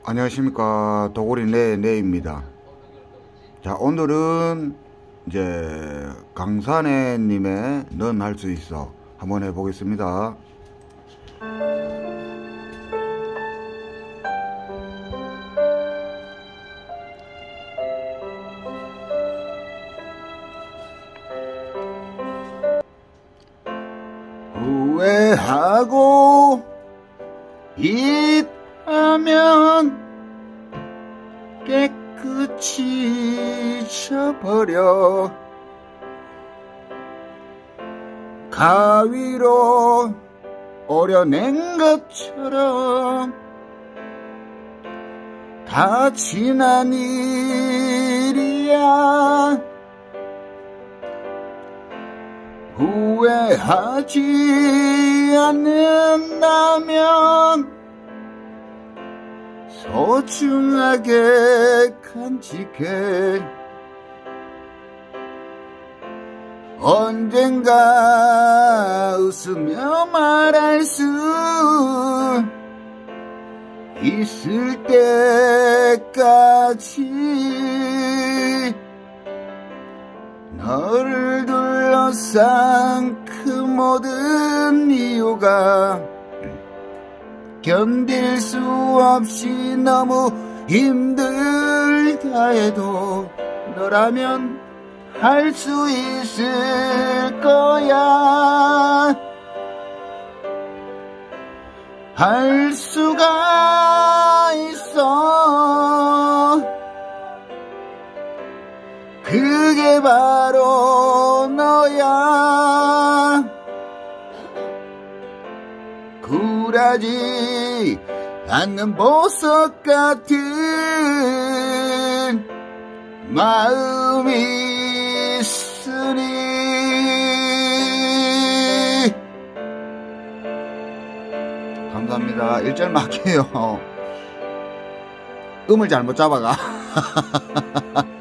안녕하십니까. 도구리 네입니다. 자, 오늘은 이제 강산해 님의 넌 할 수 있어 한번 해보겠습니다. 후회하고 있다면 깨끗이 져버려. 가위로 오려낸 것처럼 다 지난 일이야. 후회하지 않는다면 소중하게 간직해. 언젠가 웃으며 말할 수 있을 때까지 너를 둘러싼 그 모든 이유가 견딜 수 없이 너무 힘들다 해도 너라면 할 수 있을 거야. 할 수가 있어. 그게 바로 너야. 굴하지 않는 보석 같은 마음이 있으니. 감사합니다. 1절 맞게요. 음을 잘못 잡아가.